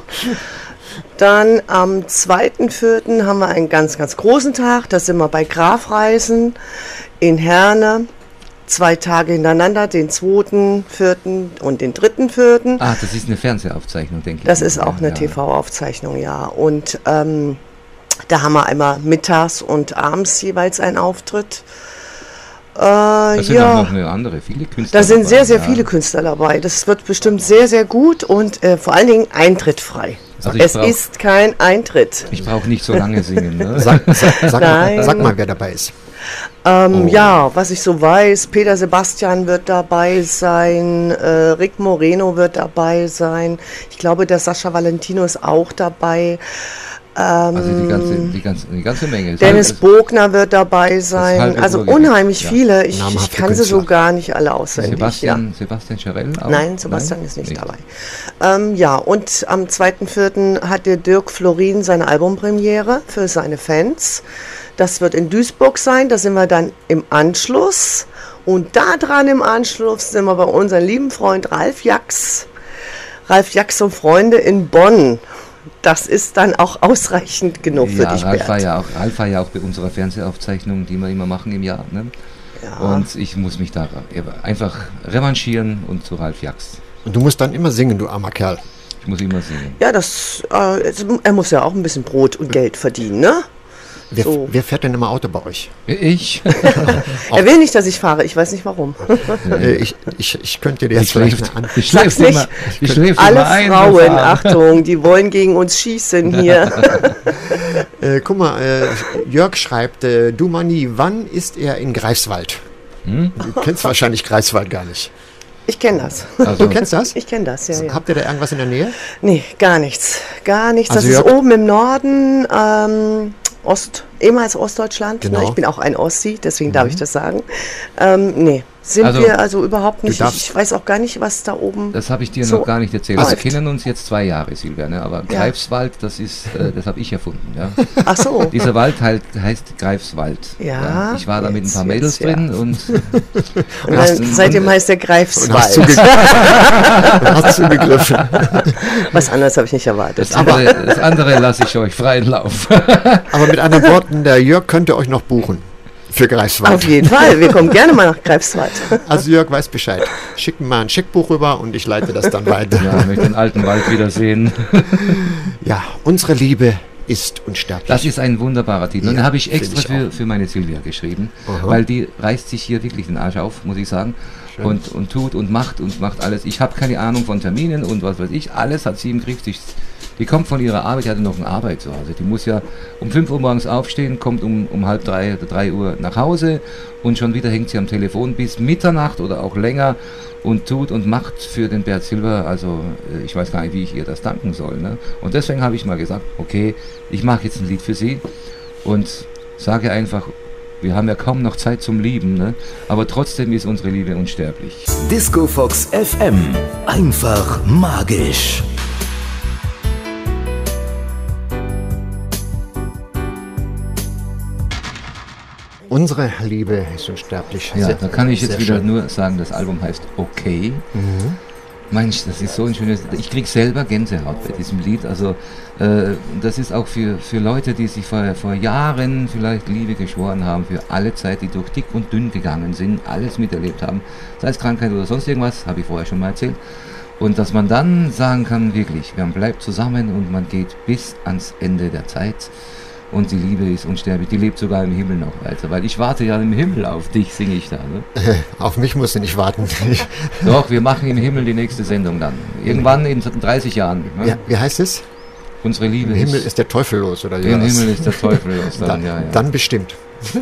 Dann am 2.04. haben wir einen ganz, ganz großen Tag. Da sind wir bei Grafreisen in Herne. 2 Tage hintereinander, den 2., 4. und den 3.4. Ah, das ist eine Fernsehaufzeichnung, denke ich. Das ist auch eine TV-Aufzeichnung, ja. Und da haben wir einmal mittags und abends jeweils einen Auftritt. Da sind auch noch eine andere, viele Künstler Da sind dabei, sehr viele Künstler dabei. Das wird bestimmt sehr, sehr gut und vor allen Dingen eintrittfrei. Also es ist kein Eintritt. Ich brauche nicht so lange singen. Ne? Sag mal, wer dabei ist. Ja, was ich so weiß, Peter Sebastian wird dabei sein, Rick Moreno wird dabei sein. Ich glaube, der Sascha Valentino ist auch dabei. Also die ganze Menge. Dennis Bogner wird dabei sein. Also Ruhrgebiet. unheimlich viele. Ich Namhafte kann sie so Künstler. gar nicht alle auswendig. Sebastian Charell auch? Nein, Sebastian ist nicht dabei. Ja, und am 2.4. hat der Dirk Florin seine Albumpremiere für seine Fans. Das wird in Duisburg sein, da sind wir dann im Anschluss. Und da dran im Anschluss sind wir bei unserem lieben Freund Ralf Jax. Ralf Jax und Freunde in Bonn. Das ist dann auch ausreichend genug für dich, Ralf Bert. Ralf war ja auch bei unserer Fernsehaufzeichnung, die wir immer machen im Jahr. Ne? Ja. Und ich muss mich da einfach revanchieren und zu Ralf Jax. Und du musst dann immer singen, du armer Kerl. Ich muss immer singen. Ja, er muss ja auch ein bisschen Brot und Geld verdienen, ne? Wer fährt denn immer Auto bei euch? Ich? Er will nicht, dass ich fahre. Ich weiß nicht warum. Ich könnte dir jetzt vielleicht eine Ich schläfst immer Alle ein. Frauen, Achtung, die wollen gegen uns schießen hier. Guck mal, Jörg schreibt, du Manni, wann ist er in Greifswald? Du kennst wahrscheinlich Greifswald gar nicht. Ich kenne das. Du kennst das? Ich kenne das, ja. Habt ihr da irgendwas in der Nähe? Nee, gar nichts. Gar nichts. Also Das ist Jörg- oben im Norden, ehemals Ostdeutschland. Genau. Ne? Ich bin auch ein Ossi, deswegen darf ich das sagen. Nee, sind wir also überhaupt nicht. Ich weiß auch gar nicht, was da oben. Das habe ich dir so noch gar nicht erzählt. läuft. Wir kennen uns jetzt 2 Jahre, Silvia, ne? Aber Ja. Greifswald, das habe ich erfunden. Ja? Ach so. Dieser Wald heißt Greifswald. Ja, Ich war da mit ein paar jetzt, Mädels ja. drin und Und dann, seitdem heißt der Und Greifswald. hast zugegriffen. Was anderes habe ich nicht erwartet. das andere lasse ich euch freien Lauf. Aber mit anderen Worten, der Jörg könnte euch noch buchen für Greifswald. Auf jeden Fall. Wir kommen gerne mal nach Greifswald. Also Jörg weiß Bescheid. Schickt mir mal ein Scheckbuch rüber und ich leite das dann weiter. Ja, ich möchte den alten Wald wiedersehen. Ja, unsere Liebe ist unsterblich. Das ist ein wunderbarer Titel. Und Ja, den habe ich finde extra ich auch. für meine Silvia geschrieben, Aha. weil die reißt sich hier wirklich den Arsch auf, muss ich sagen. Schön. Und tut und macht alles. Ich habe keine Ahnung von Terminen und was weiß ich. Alles hat sie im Griff. Die kommt von ihrer Arbeit, die hatte noch eine Arbeit zu Hause. Die muss ja um 5 Uhr morgens aufstehen, kommt um 2:30 oder 3 Uhr nach Hause und schon wieder hängt sie am Telefon bis Mitternacht oder auch länger und tut und macht für den Bert Silber. Also ich weiß gar nicht, wie ich ihr das danken soll. Ne? Und deswegen habe ich mal gesagt, okay, ich mache jetzt ein Lied für sie und sage einfach, wir haben ja kaum noch Zeit zum Lieben, ne? Aber trotzdem ist unsere Liebe unsterblich. Disco Fox FM. Einfach magisch. Unsere Liebe ist unsterblich. Ja, da kann ich jetzt sehr wieder schön. nur sagen, das Album heißt Okay. Mensch, das ist so ein schönes, ich krieg selber Gänsehaut bei diesem Lied, also das ist auch für Leute, die sich vor Jahren vielleicht Liebe geschworen haben, für alle Zeit, die durch dick und dünn gegangen sind, alles miterlebt haben, sei es Krankheit oder sonst irgendwas, habe ich vorher schon mal erzählt. Und dass man dann sagen kann, wirklich, man bleibt zusammen und man geht bis ans Ende der Zeit. Und die Liebe ist unsterblich, die lebt sogar im Himmel noch weiter, weil ich warte ja im Himmel auf dich, singe ich da. Ne? Auf mich musst du nicht warten. Doch, wir machen im Himmel die nächste Sendung dann. Irgendwann in 30 Jahren. Ne? Ja, wie heißt es? Unsere Liebe Im Himmel ist der Teufel los, oder wie im war das? Himmel ist der Teufel los. Dann, ja. Dann bestimmt.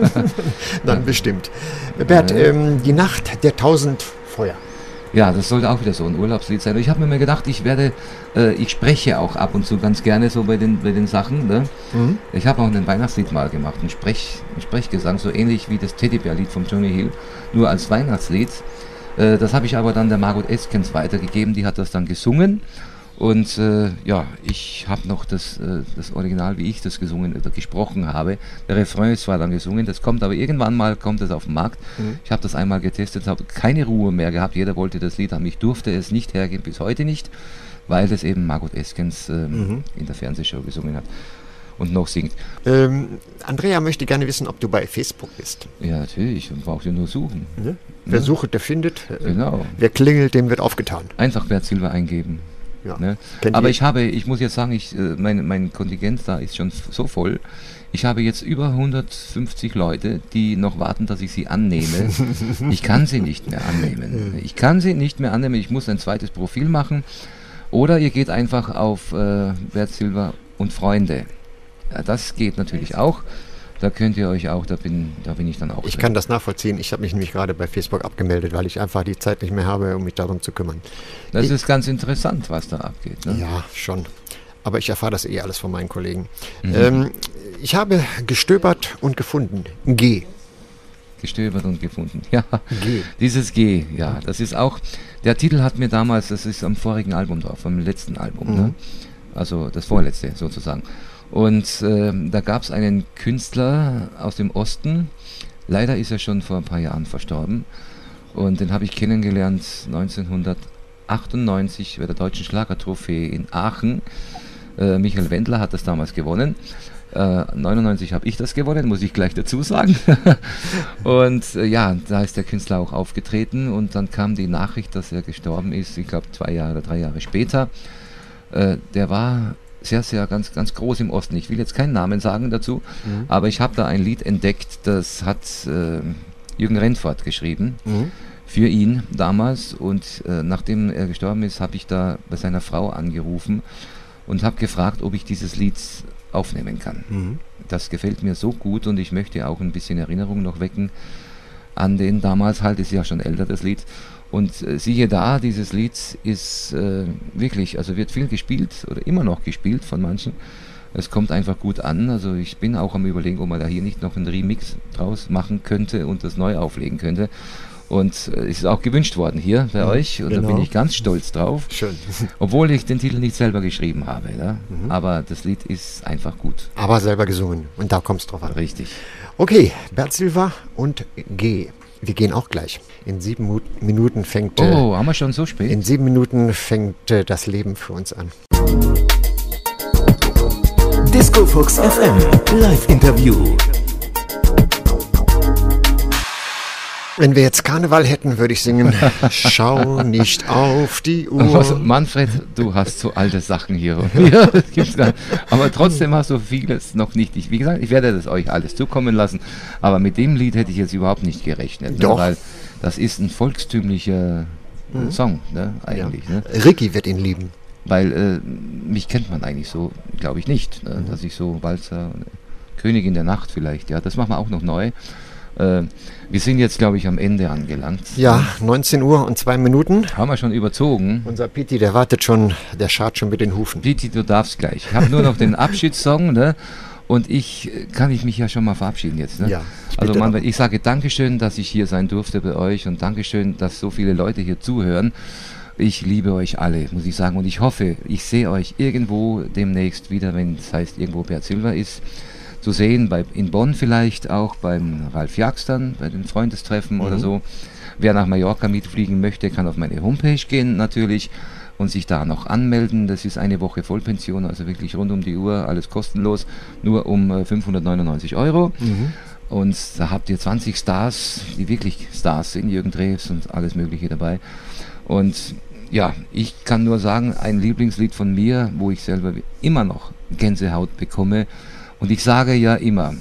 Dann bestimmt. Bert, die Nacht der 1000 Feuer. Ja, das sollte auch wieder so ein Urlaubslied sein. Und ich habe mir mal gedacht, ich spreche auch ab und zu ganz gerne so bei den Sachen. Ne? Ich habe auch ein Weihnachtslied mal gemacht, ein Sprechgesang, so ähnlich wie das Teddybär-Lied von Johnny Hill, nur als Weihnachtslied. Das habe ich aber dann der Margot Eskens weitergegeben, die hat das dann gesungen. Und ja, ich habe noch das Original, wie ich das gesungen oder gesprochen habe. Der Refrain ist zwar dann gesungen, das kommt aber irgendwann mal, kommt es auf den Markt. Ich habe das einmal getestet, habe keine Ruhe mehr gehabt, jeder wollte das Lied haben. Ich durfte es nicht hergeben, bis heute nicht, weil das eben Margot Eskens in der Fernsehshow gesungen hat und noch singt. Andrea möchte gerne wissen, ob du bei Facebook bist. Ja, natürlich, man braucht ja nur suchen. Ne? Wer sucht, der findet. Genau. Wer klingelt, dem wird aufgetan. Einfach Bert Silber eingeben. Ja. Ne? Kennt Aber ihr? ich muss jetzt sagen, mein Kontingent da ist schon so voll. Ich habe jetzt über 150 Leute, die noch warten, dass ich sie annehme. Ich kann sie nicht mehr annehmen. Ich muss ein zweites Profil machen. Oder ihr geht einfach auf Bert Silber und Freunde. Ja, das geht natürlich auch. Da könnt ihr euch auch, da bin ich dann auch. Ich kann das nachvollziehen. Ich habe mich nämlich gerade bei Facebook abgemeldet, weil ich einfach die Zeit nicht mehr habe, um mich darum zu kümmern. Das ist ganz interessant, was da abgeht. Ne? Ja, schon. Aber ich erfahre das alles von meinen Kollegen. Ich habe gestöbert und gefunden. G. Gestöbert und gefunden. Ja, G. dieses G, ja, das ist auch, der Titel hat mir damals, das ist am vorigen Album drauf, am letzten Album, ne? Also das vorletzte sozusagen. Und da gab es einen Künstler aus dem Osten, leider ist er schon vor ein paar Jahren verstorben und den habe ich kennengelernt 1998 bei der Deutschen Schlagertrophäe in Aachen. Michael Wendler hat das damals gewonnen. 99 habe ich das gewonnen, muss ich gleich dazu sagen. Und ja, da ist der Künstler auch aufgetreten und dann kam die Nachricht, dass er gestorben ist, ich glaube 2 Jahre oder 3 Jahre später. Der war sehr, sehr ganz groß im Osten. Ich will jetzt keinen Namen sagen dazu, aber ich habe da ein Lied entdeckt, das hat Jürgen Rentfort geschrieben, für ihn damals, und nachdem er gestorben ist, habe ich da bei seiner Frau angerufen und habe gefragt, ob ich dieses Lied aufnehmen kann. Das gefällt mir so gut und ich möchte auch ein bisschen Erinnerung noch wecken an den damals, halt ist ja schon älter das Lied. Und siehe da, dieses Lied ist wirklich, also wird viel gespielt oder immer noch gespielt von manchen. Es kommt einfach gut an, also ich bin auch am Überlegen, ob man da hier nicht noch einen Remix draus machen könnte und das neu auflegen könnte. Und es ist auch gewünscht worden hier bei euch und da bin ich ganz stolz drauf. Schön. Obwohl ich den Titel nicht selber geschrieben habe, ja? Aber das Lied ist einfach gut. Aber selber gesungen und da kommt es drauf an. Richtig. Okay, Bert Silva und G. Wir gehen auch gleich. In 7 Minuten fängt... haben wir schon so spät? In 7 Minuten fängt das Leben für uns an. Disco Fox FM Live-Interview. Wenn wir jetzt Karneval hätten, würde ich singen, schau nicht auf die Uhr. Also, Manfred, du hast so alte Sachen hier. Ja, das gibt's gar nicht. Aber trotzdem hast du vieles noch nicht. Wie gesagt, ich werde das euch alles zukommen lassen. Aber mit dem Lied hätte ich jetzt überhaupt nicht gerechnet. Doch. Ne? Weil das ist ein volkstümlicher Song, ne? Eigentlich. Ja. Ne? Ricky wird ihn lieben. Weil mich kennt man eigentlich so, glaube ich nicht. Ne? Dass ich so Walzer, Königin der Nacht vielleicht. Ja, das machen wir auch noch neu. Wir sind jetzt, glaube ich, am Ende angelangt. Ja, 19 Uhr und 2 Minuten. Haben wir schon überzogen. Unser Piti, der wartet schon, der scharrt schon mit den Hufen. Piti, du darfst gleich. Ich habe nur noch den Abschiedssong, ne? Und kann ich mich ja schon mal verabschieden jetzt. Ne? Ja, also Manfred, ich sage Dankeschön, dass ich hier sein durfte bei euch und Dankeschön, dass so viele Leute hier zuhören. Ich liebe euch alle, muss ich sagen. Und ich hoffe, ich sehe euch irgendwo demnächst wieder, wenn es heißt, irgendwo Bert Silva ist. Zu sehen, in Bonn vielleicht auch, beim Ralf Jagstern, bei den Freundestreffen oder so. Wer nach Mallorca mitfliegen möchte, kann auf meine Homepage gehen natürlich und sich da noch anmelden. Das ist eine Woche Vollpension, also wirklich rund um die Uhr, alles kostenlos, nur um 599 €. Und da habt ihr 20 Stars, die wirklich Stars sind, Jürgen Drews und alles Mögliche dabei. Und ja, ich kann nur sagen, ein Lieblingslied von mir, wo ich selber immer noch Gänsehaut bekomme. Und ich sage ja immer,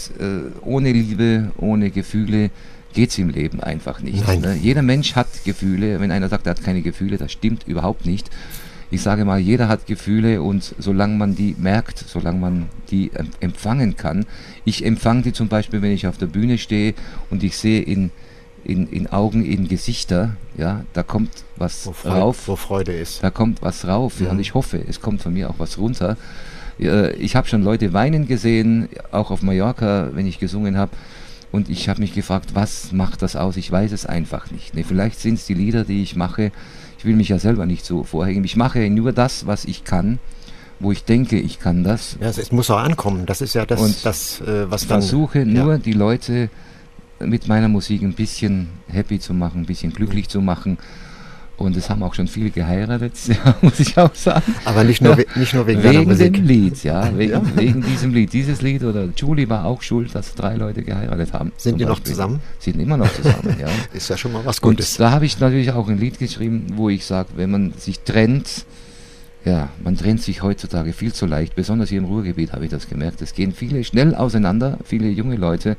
ohne Liebe, ohne Gefühle geht es im Leben einfach nicht. Ne? Jeder Mensch hat Gefühle. Wenn einer sagt, er hat keine Gefühle, das stimmt überhaupt nicht. Ich sage mal, jeder hat Gefühle und solange man die merkt, solange man die empfangen kann. Ich empfange die zum Beispiel, wenn ich auf der Bühne stehe und ich sehe in Augen, in Gesichter, ja, da kommt was rauf. Wo Freude ist. Da kommt was rauf, ja, und ich hoffe, es kommt von mir auch was runter. Ich habe schon Leute weinen gesehen, auch auf Mallorca, wenn ich gesungen habe. Und ich habe mich gefragt, was macht das aus? Ich weiß es einfach nicht. Ne, vielleicht sind es die Lieder, die ich mache. Ich will mich ja selber nicht so vorhängen. Ich mache nur das, was ich kann, wo ich denke, ich kann das. Ja, es muss auch ankommen. Das ist ja das, was dann... Versuche nur, die Leute mit meiner Musik ein bisschen happy zu machen, ein bisschen glücklich zu machen. Und es haben auch schon viele geheiratet, ja, muss ich auch sagen. Aber nicht nur wegen deiner Musik. Wegen dem Lied, ja, wegen diesem Lied. Dieses Lied, oder Julie war auch schuld, dass 3 Leute geheiratet haben. Sind die noch zusammen? Sind immer noch zusammen, ja. Ist ja schon mal was Gutes. Und da habe ich natürlich auch ein Lied geschrieben, wo ich sage, wenn man sich trennt, ja, man trennt sich heutzutage viel zu leicht, besonders hier im Ruhrgebiet habe ich das gemerkt. Es gehen viele schnell auseinander, viele junge Leute.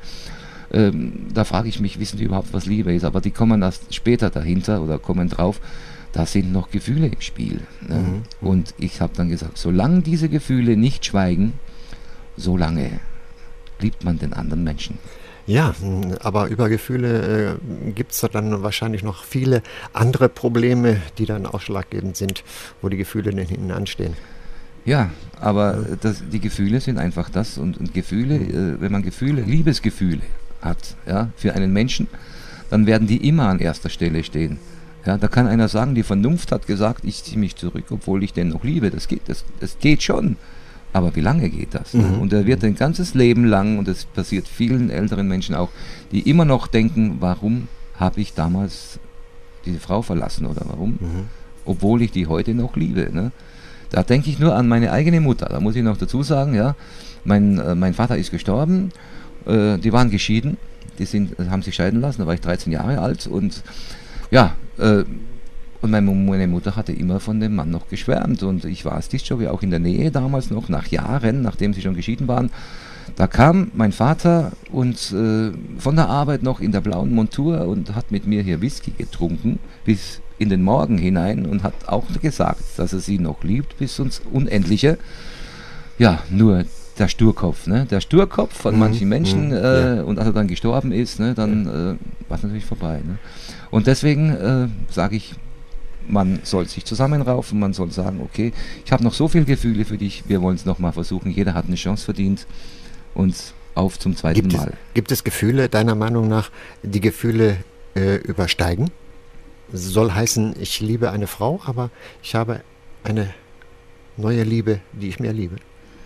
Da frage ich mich, wissen die überhaupt, was Liebe ist? Aber die kommen erst später dahinter oder kommen drauf, da sind noch Gefühle im Spiel. Ne? Und ich habe dann gesagt, solange diese Gefühle nicht schweigen, solange liebt man den anderen Menschen. Ja, aber über Gefühle gibt es dann wahrscheinlich noch viele andere Probleme, die dann ausschlaggebend sind, wo die Gefühle dann hinten anstehen. Ja, aber die Gefühle sind einfach das und Gefühle, wenn man Liebesgefühle hat, ja, für einen Menschen, dann werden die immer an erster Stelle stehen. Ja, da kann einer sagen, die Vernunft hat gesagt, ich ziehe mich zurück, obwohl ich den noch liebe. Das geht schon. Aber wie lange geht das? Und er wird ein ganzes Leben lang, und das passiert vielen älteren Menschen auch, die immer noch denken, warum habe ich damals diese Frau verlassen oder warum? Obwohl ich die heute noch liebe. Ne? Da denke ich nur an meine eigene Mutter. Da muss ich noch dazu sagen, ja, mein Vater ist gestorben, die waren geschieden, haben sich scheiden lassen, da war ich 13 Jahre alt und ja, und Und meine Mutter hatte immer von dem Mann noch geschwärmt. Und ich war als Diskjockey auch in der Nähe damals noch, nach Jahren, nachdem sie schon geschieden waren. Da kam mein Vater und von der Arbeit noch in der blauen Montur und hat mit mir hier Whisky getrunken bis in den Morgen hinein und hat auch gesagt, dass er sie noch liebt bis ins Unendliche. Ja, nur der Sturkopf, ne? Der Sturkopf von manchen Menschen und als er dann gestorben ist, ne, dann war es natürlich vorbei. Ne? Und deswegen sage ich, man soll sich zusammenraufen, man soll sagen, okay, ich habe noch so viele Gefühle für dich, wir wollen es nochmal versuchen, jeder hat eine Chance verdient und auf zum zweiten Mal. Gibt es Gefühle, deiner Meinung nach, die Gefühle übersteigen? Soll heißen, ich liebe eine Frau, aber ich habe eine neue Liebe, die ich mehr liebe.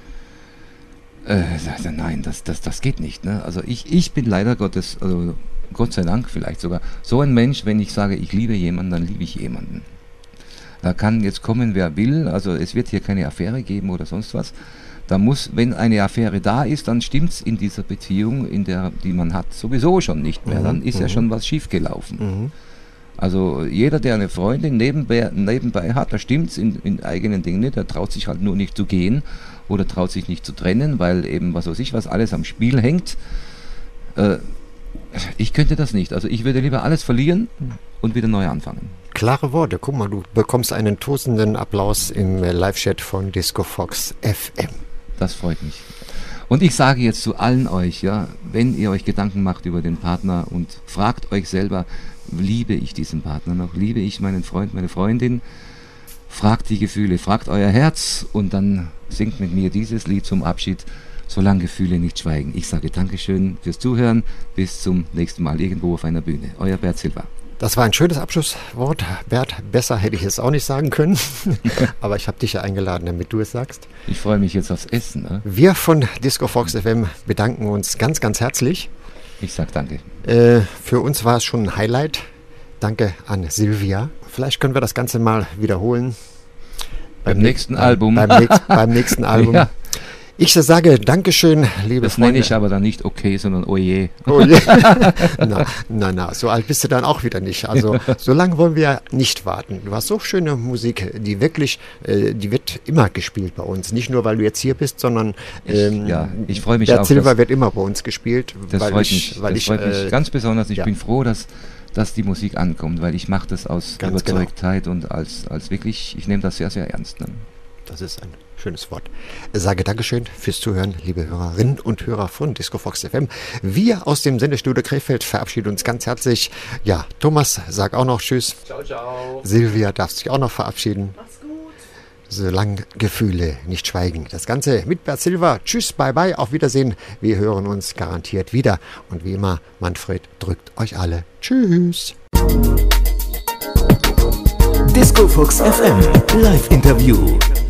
Nein, das geht nicht. Ne? Also ich bin leider Gottes, also Gott sei Dank vielleicht sogar, so ein Mensch, wenn ich sage, ich liebe jemanden, dann liebe ich jemanden. Da kann jetzt kommen, wer will, also es wird hier keine Affäre geben oder sonst was. Da muss, wenn eine Affäre da ist, dann stimmt es in dieser Beziehung, die man hat, sowieso schon nicht mehr. Dann ist ja schon was schiefgelaufen. Also jeder, der eine Freundin nebenbei hat, da stimmt es in eigenen Dingen nicht, der traut sich halt nur nicht zu gehen oder traut sich nicht zu trennen, weil eben was weiß ich, was alles am Spiel hängt. Ich könnte das nicht. Also ich würde lieber alles verlieren und wieder neu anfangen. Klare Worte. Guck mal, du bekommst einen tosenden Applaus im Live-Chat von Disco Fox FM. Das freut mich. Und ich sage jetzt zu allen euch, ja, wenn ihr euch Gedanken macht über den Partner und fragt euch selber, liebe ich diesen Partner noch, liebe ich meinen Freund, meine Freundin, fragt die Gefühle, fragt euer Herz und dann singt mit mir dieses Lied zum Abschied, solange Gefühle nicht schweigen. Ich sage Dankeschön fürs Zuhören, bis zum nächsten Mal irgendwo auf einer Bühne. Euer Bert Silva. Das war ein schönes Abschlusswort. Bert, besser hätte ich es auch nicht sagen können. Aber ich habe dich ja eingeladen, damit du es sagst. Ich freue mich jetzt aufs Essen. Ne? Wir von Disco Fox FM bedanken uns ganz, ganz herzlich. Ich sag danke. Für uns war es schon ein Highlight. Danke an Silvia. Vielleicht können wir das Ganze mal wiederholen. Beim nächsten Album. Beim nächsten Album. Ja. Ich sage Dankeschön, liebe das Freunde. Nenne ich aber dann nicht okay, sondern oje. Oje. Na, so alt bist du dann auch wieder nicht. Also so lange wollen wir nicht warten. Du hast so schöne Musik, die wirklich, die wird immer gespielt bei uns. Nicht nur, weil du jetzt hier bist, sondern ich freue mich der auch. Silver wird immer bei uns gespielt. Das freut mich ganz besonders. Ich bin froh, dass die Musik ankommt, weil ich mache das aus Überzeugtheit und als wirklich, ich nehme das sehr, sehr ernst. Ne? Das ist ein schönes Wort. Ich sage Dankeschön fürs Zuhören, liebe Hörerinnen und Hörer von Disco Fox FM. Wir aus dem Sendestudio Krefeld verabschieden uns ganz herzlich. Ja, Thomas, sag auch noch Tschüss. Ciao, ciao. Silvia darf sich auch noch verabschieden. Mach's gut. Solange Gefühle nicht schweigen. Das Ganze mit Bert Silva. Tschüss, bye bye, auf Wiedersehen. Wir hören uns garantiert wieder. Und wie immer, Manfred drückt euch alle. Tschüss. Disco Fox FM Live Interview.